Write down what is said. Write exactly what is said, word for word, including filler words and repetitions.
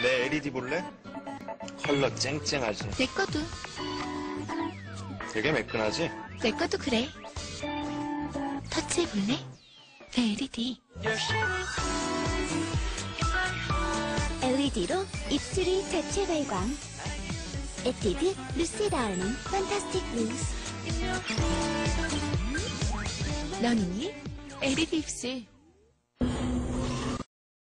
내 엘이디 볼래? 컬러 쨍쨍하지. 내 거도. 되게 매끈하지? 내 것도 그래. 터치해볼래? 내 엘이디. 엘이디로 입술이 자체 발광. 에뛰드 루시다운 판타스틱 루스. 넌 있니? 엘이디 입술.